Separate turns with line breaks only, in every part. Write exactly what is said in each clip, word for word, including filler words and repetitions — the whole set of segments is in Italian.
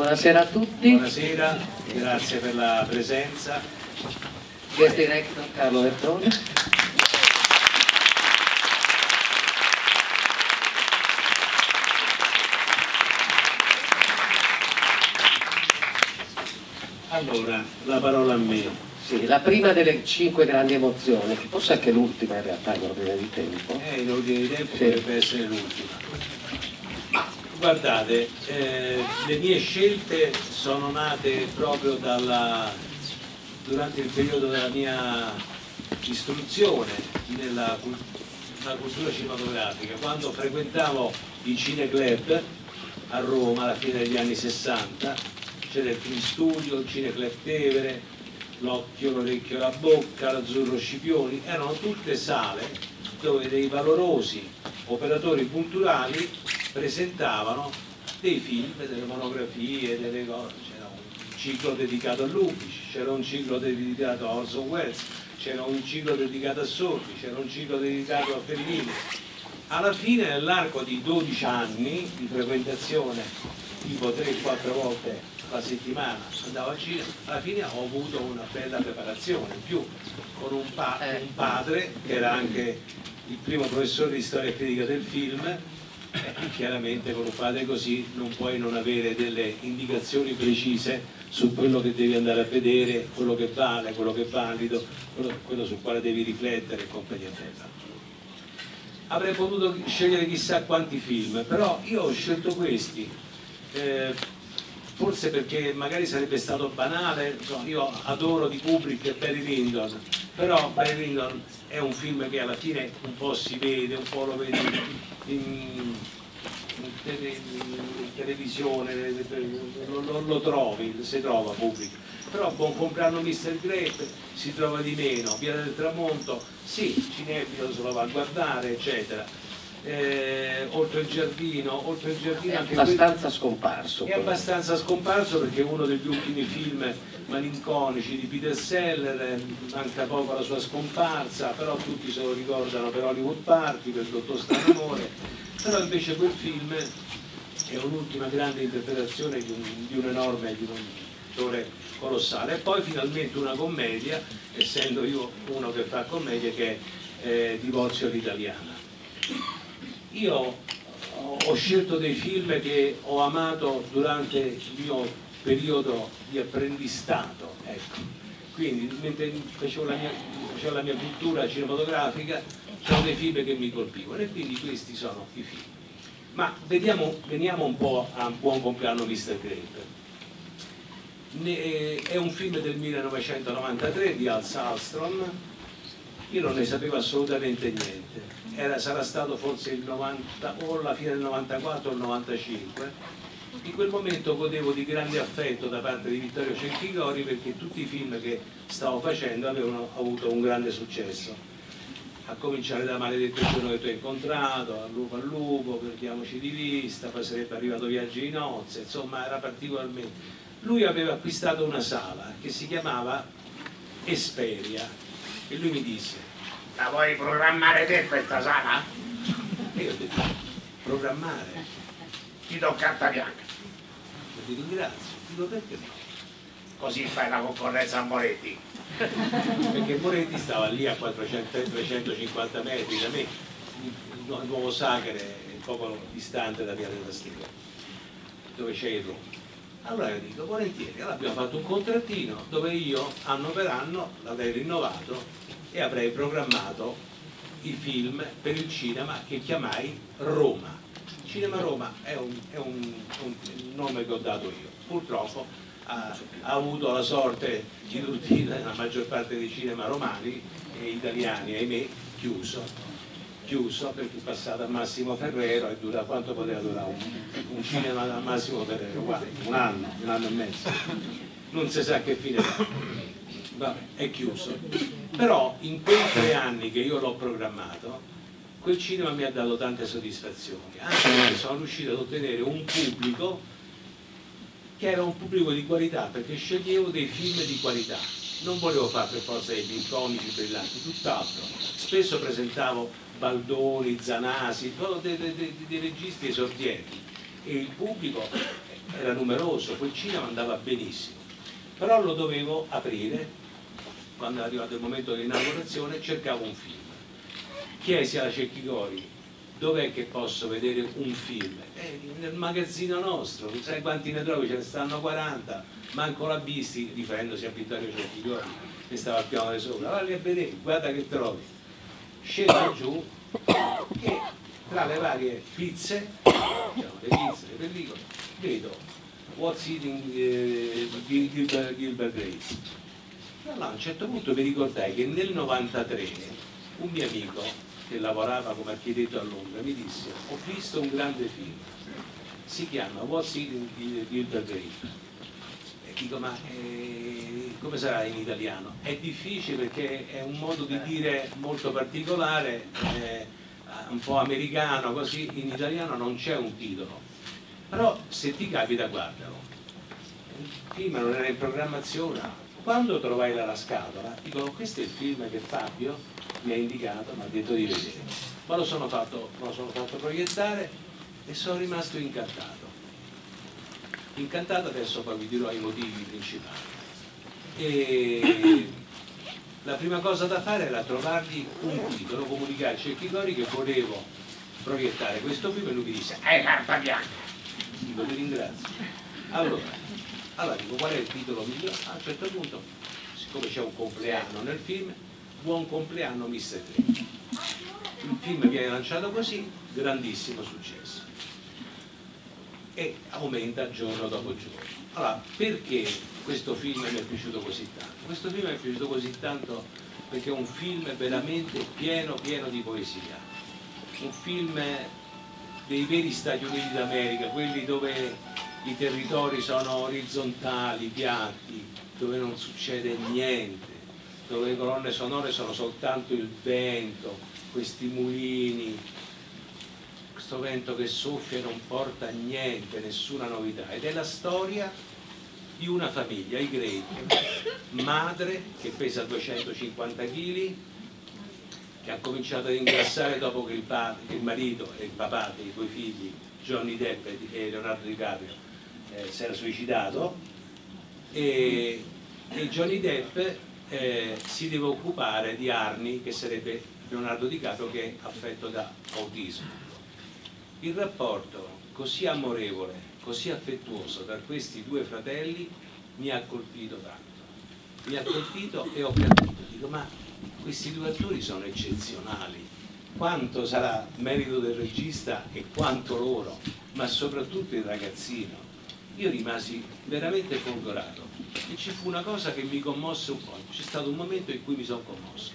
Buonasera a tutti.
Buonasera, grazie per la presenza.
Guest Director Carlo Vertone.
Allora, la parola a me.
Sì, la prima delle cinque grandi emozioni, forse anche l'ultima in realtà in ordine di tempo.
Eh, in ordine di tempo
Sì.
Potrebbe essere l'ultima. Guardate, eh, le mie scelte sono nate proprio dalla, durante il periodo della mia istruzione nella, nella cultura cinematografica, quando frequentavo i cineclub a Roma alla fine degli anni sessanta. C'era il Film Studio, il Cineclub Tevere, l'Occhio, l'Orecchio, la Bocca, l'Azzurro Scipioni. Erano tutte sale dove dei valorosi operatori culturali presentavano dei film, delle monografie, delle cose. C'era un ciclo dedicato a Lubitsch, c'era un ciclo dedicato a Orson Welles, c'era un ciclo dedicato a Sordi, c'era un ciclo dedicato a Fellini. Alla fine, nell'arco di dodici anni di frequentazione, tipo tre quattro volte la settimana andavo al cinema, alla fine ho avuto una bella preparazione in più con un, pa un padre che era anche il primo professore di storia critica del film. Eh, chiaramente con un padre così non puoi non avere delle indicazioni precise su quello che devi andare a vedere, quello che vale, quello che è valido, quello, quello sul quale devi riflettere e compagnia bella. Avrei potuto scegliere chissà quanti film, però io ho scelto questi. Eh, forse perché magari sarebbe stato banale. Insomma, io adoro di Kubrick Barry Lyndon, però Barry Lyndon è un film che alla fine un po' si vede, un po' lo vedi in, in, tele, in televisione, lo, lo, lo trovi, si trova Kubrick. Però Buon compleanno mister Grape si trova di meno, Via del Tramonto, sì, cinefilo se lo va a guardare, eccetera. Eh, oltre il giardino, oltre il giardino
è
anche
abbastanza
quello,
scomparso.
è abbastanza scomparso perché è uno degli ultimi film malinconici di Peter Seller, manca poco alla sua scomparsa, però tutti se lo ricordano per Hollywood Party, per Dottor Stranamore. Però invece quel film è un'ultima grande interpretazione di un, di un enorme, di un attore colossale. E poi finalmente una commedia, essendo io uno che fa commedia, che è eh, Divorzio all'italiana. Io ho scelto dei film che ho amato durante il mio periodo di apprendistato, ecco. Quindi mentre facevo la mia, facevo la mia cultura cinematografica c'erano dei film che mi colpivano e quindi questi sono i film. Ma vediamo, veniamo un po' a Buon compleanno mister Grape. Ne, è un film del millenovecentonovantatré di Al Salstrom. Io non ne sapevo assolutamente niente. Era, sarà stato forse il novanta o la fine del novantaquattro o il novantacinque. In quel momento godevo di grande affetto da parte di Vittorio Cecchigori perché tutti i film che stavo facendo avevano avuto un grande successo, a cominciare da Maledetto il giorno che tu hai incontrato, Al lupo al lupo, Perdiamoci di vista, poi sarebbe arrivato Viaggi di nozze, insomma era particolarmente. Lui aveva acquistato una sala che si chiamava Esperia e lui mi disse: la vuoi programmare te questa sala? E io ho detto: programmare? Ti do carta bianca. E ti ringrazio. Dico: perché no? Così fai la concorrenza a Moretti. Perché Moretti stava lì a quattrocento trecentocinquanta metri da me, il nuovo Sacre è poco distante da Via della Stella, dove c'è il Roma. Allora io dico: volentieri. Allora abbiamo fatto un contrattino dove io anno per anno l'avrei rinnovato e avrei programmato i film per il cinema che chiamai Roma. Cinema Roma è un, è un, un nome che ho dato io. Purtroppo ha, ha avuto la sorte di tutti, la maggior parte dei cinema romani e italiani, ahimè, chiuso. Chiuso perché è passato a Massimo Ferrero e dura quanto poteva durare un, un cinema da Massimo Ferrero? Guarda, un anno, un anno e mezzo. Non si sa che fine fa. Vabbè, è chiuso. Però in quei tre anni che io l'ho programmato, quel cinema mi ha dato tante soddisfazioni, anche perché sono riuscito ad ottenere un pubblico che era un pubblico di qualità, perché sceglievo dei film di qualità, non volevo fare per forza dei film comici brillanti, tutt'altro. Spesso presentavo Baldoni, Zanasi, dei, dei, dei registi esordienti e il pubblico era numeroso, quel cinema andava benissimo, però lo dovevo aprire. Quando è arrivato il momento dell'inaugurazione cercavo un film, chiesi alla Cecchigori dov'è che posso vedere un film, eh, nel magazzino nostro, non sai quanti ne trovi, ce ne stanno quaranta, manco l'ha visti, riferendosi a Vittorio Cecchigori che stava al piano di sopra, vai a vedere, guarda che trovi. Scendo giù e tra le varie pizze, diciamo, le pizze, le pellicole, vedo What's Eating eh, Gilbert, Gilbert Grape. Allora, a un certo punto mi ricordai che nel novantatré un mio amico che lavorava come architetto a Londra mi disse: ho visto un grande film, si chiama What's Eating Gilbert Grape. E dico: ma eh, come sarà in italiano? È difficile perché è un modo di dire molto particolare, eh, un po' americano, così in italiano non c'è un titolo, però se ti capita guardalo. Il film non era in programmazione. Quando trovai la scatola, dico: questo è il film che Fabio mi ha indicato, mi ha detto di vedere. Ma lo sono fatto, lo sono fatto proiettare e sono rimasto incantato. Incantato, adesso poi vi dirò i motivi principali. E la prima cosa da fare era trovargli un titolo, comunicare a Cecchigori che volevo proiettare questo film, e lui mi disse: hai carta bianca. Dico: ti ringrazio. Allora, Allora dico: qual è il titolo migliore? A un certo punto, siccome c'è un compleanno nel film, buon compleanno mister Tre. Il film viene lanciato così, grandissimo successo. E aumenta giorno dopo giorno. Allora, perché questo film mi è piaciuto così tanto? Questo film mi è piaciuto così tanto perché è un film veramente pieno, pieno di poesia. Un film dei veri Stati Uniti d'America, quelli dove i territori sono orizzontali, piatti, dove non succede niente, dove le colonne sonore sono soltanto il vento, questi mulini, questo vento che soffia e non porta a niente, nessuna novità. Ed è la storia di una famiglia, i Grey, madre che pesa duecentocinquanta chili, che ha cominciato ad ingrassare dopo che il, che il marito e il papà dei due figli, Johnny Depp e Leonardo DiCaprio, eh, si era suicidato, e, e Johnny Depp eh, si deve occupare di Arnie, che sarebbe Leonardo DiCaprio, che è affetto da autismo. Il rapporto così amorevole, così affettuoso tra questi due fratelli mi ha colpito tanto, mi ha colpito e ho capito, dico: ma questi due attori sono eccezionali, quanto sarà merito del regista e quanto loro, ma soprattutto il ragazzino. Io rimasi veramente folgorato e ci fu una cosa che mi commosse un po', c'è stato un momento in cui mi sono commosso,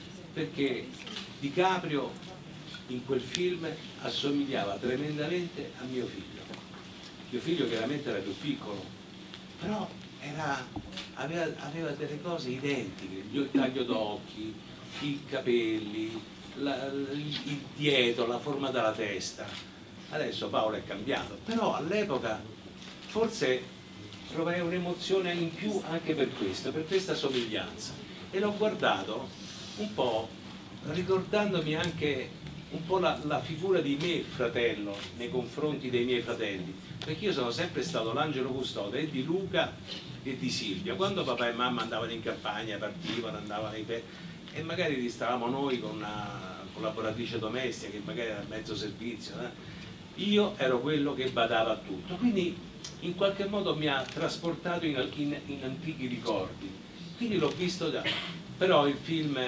perché DiCaprio in quel film assomigliava tremendamente a mio figlio. Mio figlio chiaramente era più piccolo, però era, aveva, aveva delle cose identiche, il taglio d'occhi, i capelli, la, il dietro, la forma della testa. Adesso Paolo è cambiato, però all'epoca forse provai un'emozione in più anche per questo, per questa somiglianza, e l'ho guardato un po' ricordandomi anche un po' la, la figura di me fratello nei confronti dei miei fratelli, perché io sono sempre stato l'angelo custode e di Luca e di Silvia. Quando papà e mamma andavano in campagna, partivano, andavano in e magari ristavamo noi con una collaboratrice domestica che magari era a mezzo servizio, eh? Io ero quello che badava a tutto, quindi in qualche modo mi ha trasportato in, in, in antichi ricordi, quindi l'ho visto già. Però il film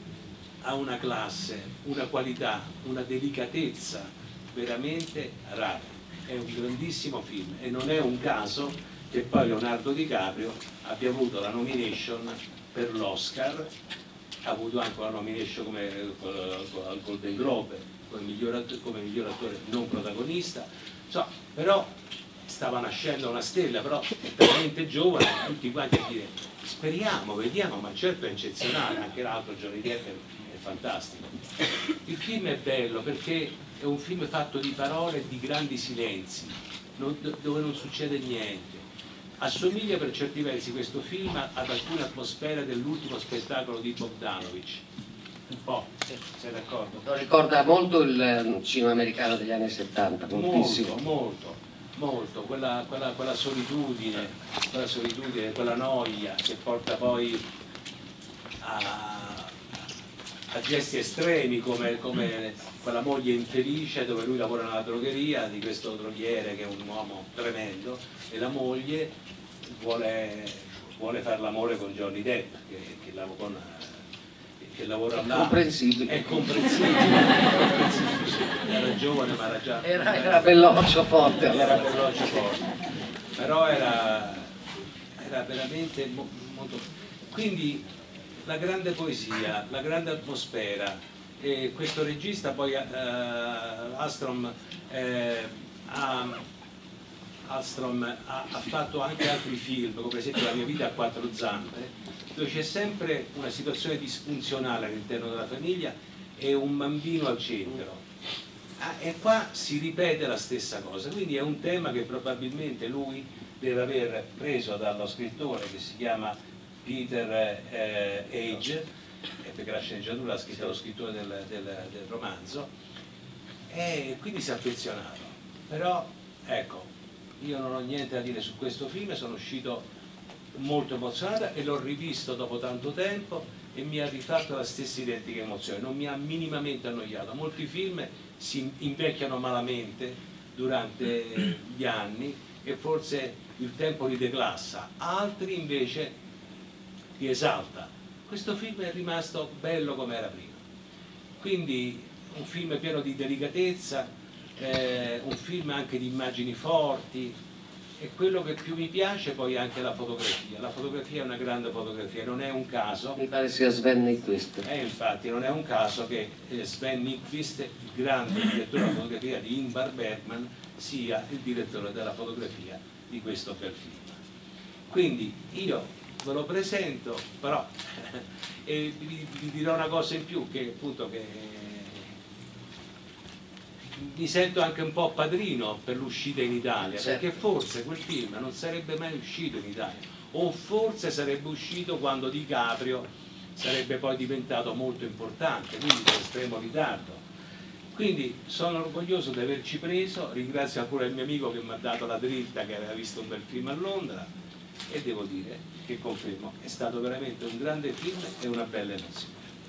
ha una classe, una qualità, una delicatezza veramente rara, è un grandissimo film e non è un caso che poi Leonardo DiCaprio abbia avuto la nomination per l'Oscar, ha avuto anche la nomination come al Golden Globe come miglior, come miglior attore non protagonista, so, però stava nascendo una stella, però è talmente giovane, tutti quanti a dire speriamo, vediamo, ma certo è eccezionale, anche l'altro Johnny Depp è fantastico. Il film è bello perché è un film fatto di parole e di grandi silenzi, non, dove non succede niente. Assomiglia per certi versi questo film ad alcune atmosfere dell'ultimo spettacolo di Bogdanovich, un po', sei d'accordo?
Lo ricorda molto il cinema americano degli anni settanta, moltissimo.
Molto, molto. molto, quella, quella, quella solitudine, quella solitudine, quella noia che porta poi a, a gesti estremi come, come quella moglie infelice dove lui lavora nella drogheria di questo droghiere che è un uomo tremendo e la moglie vuole, vuole fare l'amore con Johnny Depp che, che, lavora, con, che lavora là.
Comprensibile.
È comprensibile, è comprensibile. Era giovane ma era già...
Era, era belloccio forte.
Era belloccio forte. Però era, era veramente mo, molto... Quindi la grande poesia, la grande atmosfera, e questo regista poi eh, Alström, eh, ha, Alström ha, ha fatto anche altri film, come per esempio La mia vita a quattro zampe, dove c'è sempre una situazione disfunzionale all'interno della famiglia e un bambino al centro. Ah, e qua si ripete la stessa cosa, quindi è un tema che probabilmente lui deve aver preso dallo scrittore che si chiama Peter eh, Age, perché la sceneggiatura l'ha scritta lo scrittore del, del, del romanzo, e quindi si è affezionato. Però ecco, io non ho niente da dire su questo film, sono uscito molto emozionato e l'ho rivisto dopo tanto tempo e mi ha rifatto la stessa identica emozione, non mi ha minimamente annoiato. Molti film si invecchiano malamente durante gli anni e forse il tempo li declassa, altri invece ti esalta. Questo film è rimasto bello come era prima, quindi un film pieno di delicatezza, eh, un film anche di immagini forti, e quello che più mi piace poi è anche la fotografia. La fotografia è una grande fotografia, non è un caso,
Mi pare sia Sven Nykvist.
eh, infatti non è un caso che Sven Nykvist, il grande direttore della fotografia di Ingmar Bergman, sia il direttore della fotografia di questo bel film. Quindi io ve lo presento, però e vi, vi dirò una cosa in più, che appunto che mi sento anche un po' padrino per l'uscita in Italia, certo, perché forse quel film non sarebbe mai uscito in Italia, o forse sarebbe uscito quando DiCaprio sarebbe poi diventato molto importante, quindi con estremo ritardo. Quindi sono orgoglioso di averci preso, ringrazio ancora il mio amico che mi ha dato la dritta, che aveva visto un bel film a Londra, e devo dire che confermo, è stato veramente un grande film e una bella emozione.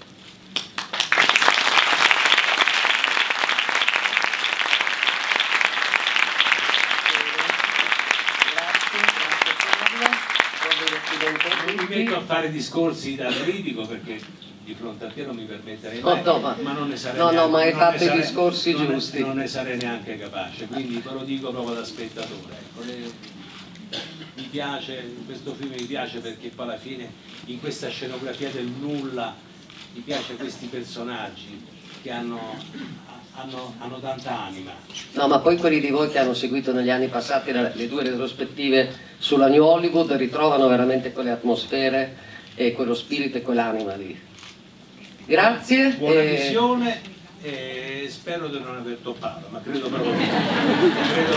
Non mi metto a fare discorsi da critico perché di fronte a te non mi permetterei mai,
no, no, ma,
ma non ne sarei
no,
neanche,
no, ma hai fatto i
sarei,
discorsi
non
giusti.
Ne, non ne sarei neanche capace, quindi ve lo dico proprio da spettatore. Ecco, le, mi piace, questo film mi piace perché poi alla fine in questa scenografia del nulla mi piace questi personaggi che hanno, hanno, hanno tanta anima.
No, ma poi quelli di voi che hanno seguito negli anni passati le due retrospettive sulla New Hollywood ritrovano veramente quelle atmosfere e quello spirito e quell'anima lì. Grazie.
Buona
e...
visione e spero di non aver toppato, ma credo proprio, credo